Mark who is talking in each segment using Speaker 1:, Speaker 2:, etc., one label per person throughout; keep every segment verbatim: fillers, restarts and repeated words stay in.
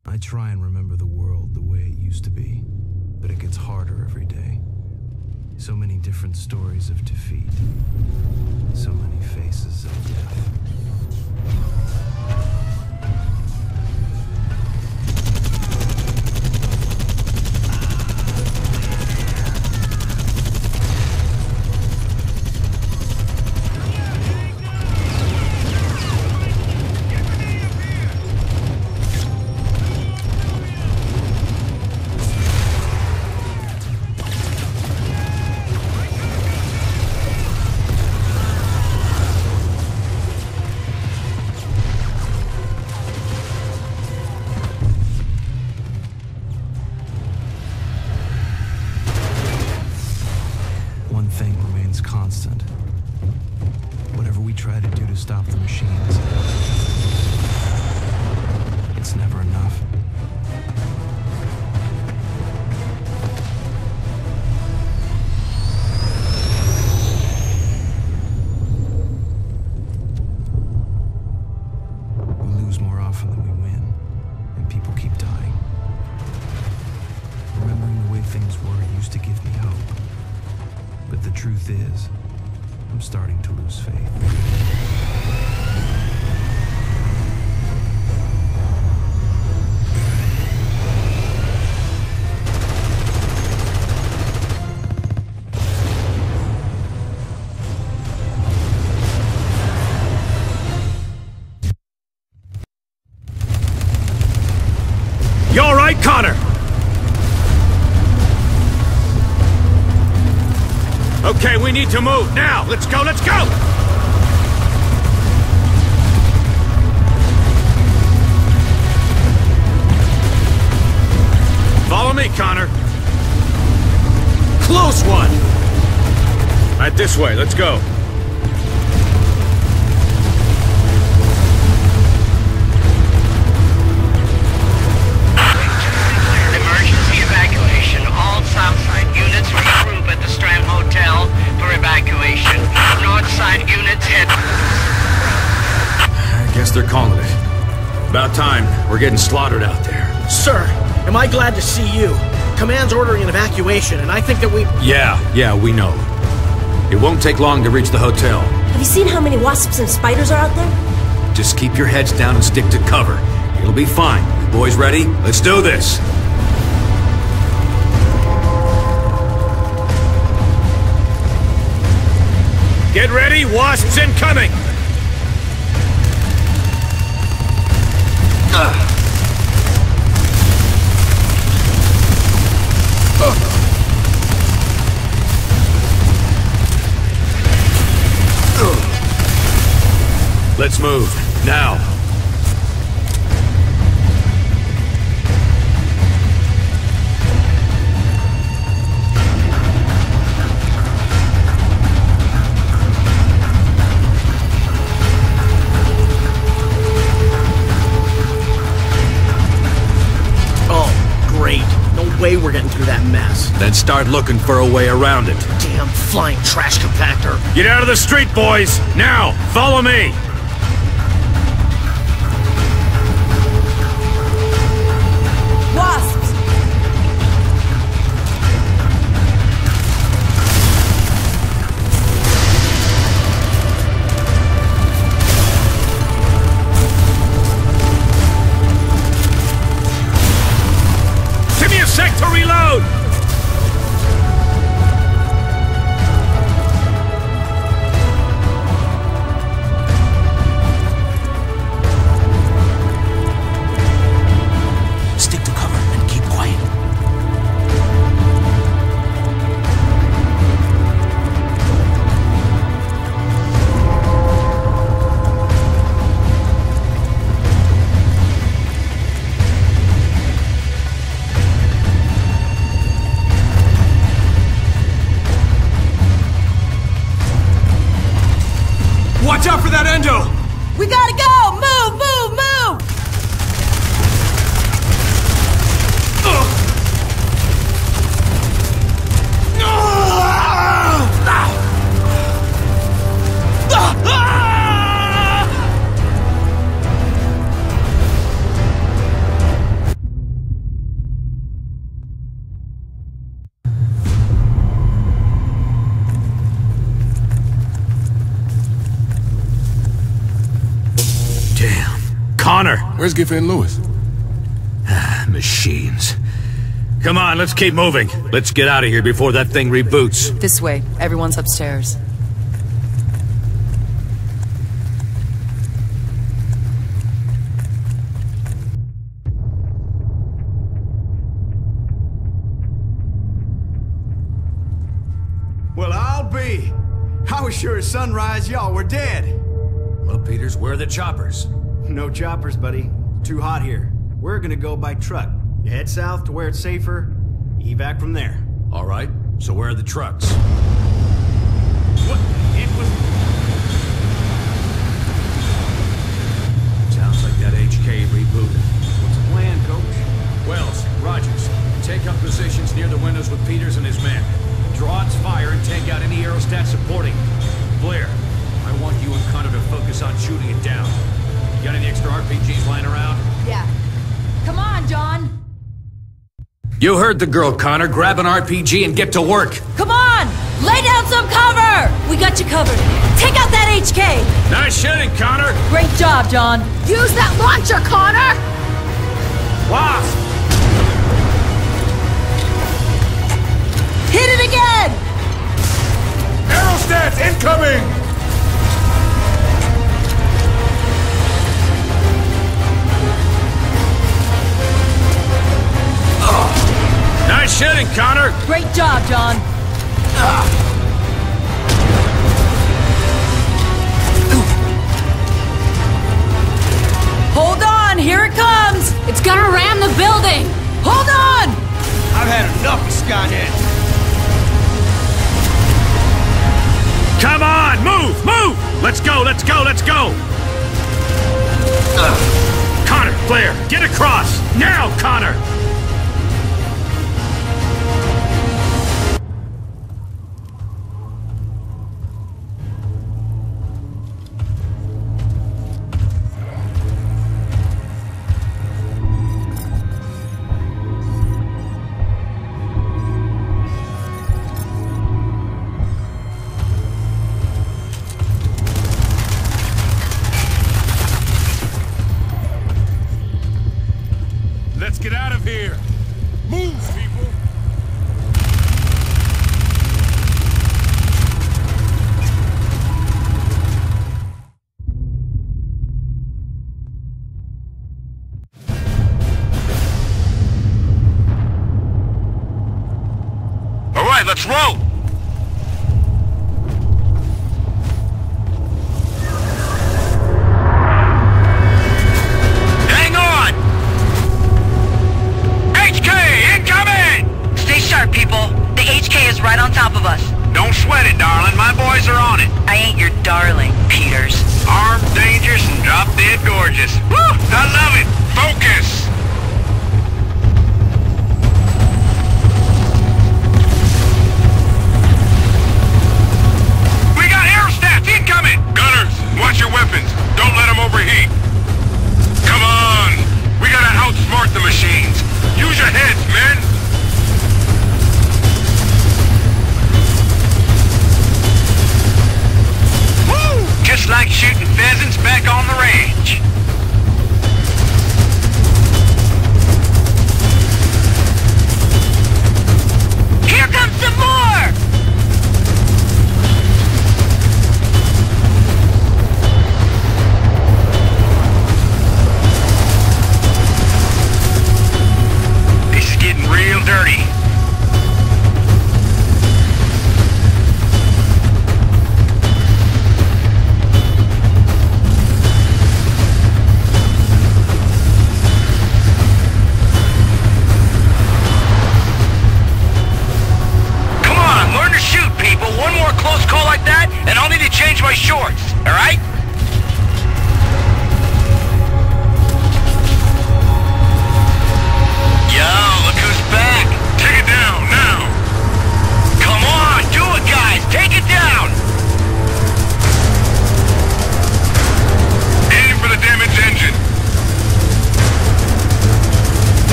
Speaker 1: I try and remember the world the way it used to be, but it gets harder every day. So many different stories of defeat. So many faces of death. One thing remains constant. Whatever we try to do to stop the machines, it's never enough. We lose more often than we win, and people keep dying. Remembering the way things were used to give me hope. But the truth is, I'm starting to lose faith.
Speaker 2: You all right, Connor? Okay, we need to move now. Let's go, let's go! Follow me, Connor. Close one! Right this way, let's go.
Speaker 3: Emergency evacuation. All Southside units regroup at the Strand Hotel for evacuation. Northside units head...
Speaker 2: I guess they're calling it. About time. We're getting slaughtered out there.
Speaker 4: Sir, am I glad to see you? Command's ordering an evacuation, and I think that we...
Speaker 2: Yeah, yeah, we know. It won't take long to reach the hotel.
Speaker 5: Have you seen how many wasps and spiders are out there?
Speaker 2: Just keep your heads down and stick to cover. It'll be fine. You boys ready? Let's do this! Get ready, wasps incoming! Uh. Let's move, now.
Speaker 4: Oh, great. No way we're getting through that mess.
Speaker 2: Then start looking for a way around it.
Speaker 4: Damn flying trash compactor.
Speaker 2: Get out of the street, boys! Now, follow me!
Speaker 5: Wasps!
Speaker 2: Give me a sec to reload!
Speaker 4: Stick to cover and keep quiet.
Speaker 2: Watch out for that endo!
Speaker 5: We gotta go! Move, move, move!
Speaker 6: Where's Giffen and Lewis?
Speaker 2: Machines. Come on, let's keep moving. Let's get out of here before that thing reboots.
Speaker 7: This way. Everyone's upstairs.
Speaker 8: Well, I'll be. I was sure at sunrise y'all were dead.
Speaker 2: Well, Peters, where are the choppers?
Speaker 8: No choppers, buddy. Too hot here. We're gonna go by truck. You head south to where it's safer. Evac from there.
Speaker 2: All right, so where are the trucks?
Speaker 8: What? It was...
Speaker 2: Sounds like that H K rebooted.
Speaker 8: What's the plan, Coach?
Speaker 2: Wells, Rogers, take up positions near the windows with Peters and his men. Draw its fire and take out any aerostat supporting. Blair, I want you and Connor to focus on shooting it down. You got any extra R P Gs lying around?
Speaker 5: Yeah. Come on, John.
Speaker 2: You heard the girl, Connor. Grab an R P G and get to work.
Speaker 5: Come on! Lay down some cover! We got you covered. Take out that H K!
Speaker 2: Nice shooting, Connor.
Speaker 5: Great job, John. Use that launcher, Connor!
Speaker 2: Wasp!
Speaker 5: Hit it again!
Speaker 6: Aerostats incoming!
Speaker 2: Nice shooting, Connor.
Speaker 5: Great job, John. Hold on, here it comes! It's gonna ram the building! Hold on!
Speaker 8: I've had enough of Skynet.
Speaker 2: Come on, move, move! Let's go, let's go, let's go! Ugh. Connor, Blair, get across! Now, Connor!
Speaker 6: Let's get out of here! Move, people!
Speaker 2: All right, let's roll!
Speaker 3: People, the H K is right on top of us.
Speaker 9: Don't sweat it, darling. My boys are on it.
Speaker 3: I ain't your darling, Peters.
Speaker 9: Armed, dangerous, and drop dead gorgeous. Woo! I love it. Focus. We got aerostats incoming. Gunners, watch your weapons. Don't let them overheat. Come on. We gotta outsmart the machines. Use your heads, men. Just like shooting pheasants back on the range.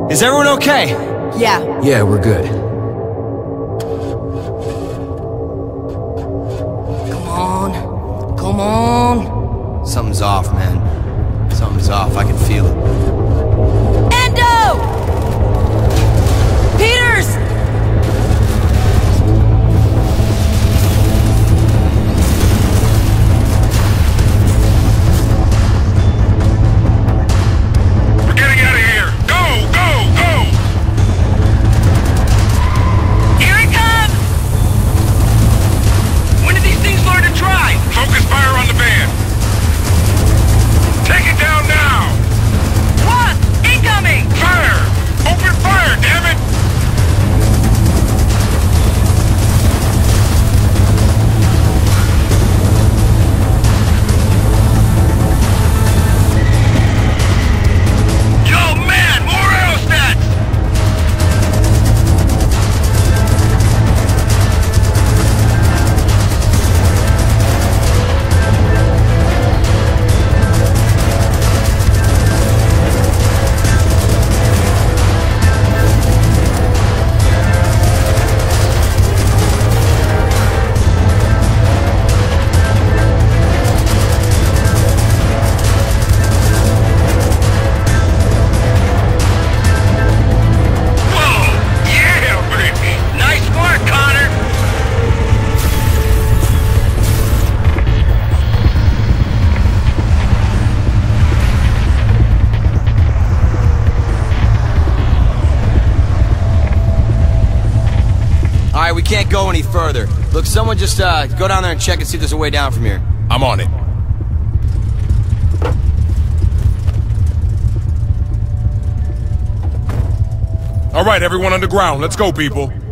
Speaker 10: Is everyone okay?
Speaker 7: Yeah.
Speaker 2: Yeah, we're good.
Speaker 5: Come on. Come on.
Speaker 10: Something's off, man. Something's off. I can feel it.
Speaker 5: Endo! Peters!
Speaker 9: We're getting out of here! Go! Go! Go!
Speaker 3: Here it comes! When did these things learn to drive?
Speaker 9: Focus fire on the van! Take it down now!
Speaker 3: What? Incoming!
Speaker 9: Fire! Open fire, damn it!
Speaker 3: Yo, man! More aerostats! Whoa! Yeah, baby! Nice work, Connor!
Speaker 10: Alright, we can't go any further. Look, someone just uh, go down there and check and see if there's a way down from here.
Speaker 6: I'm on it. All right, everyone underground. Let's go, people.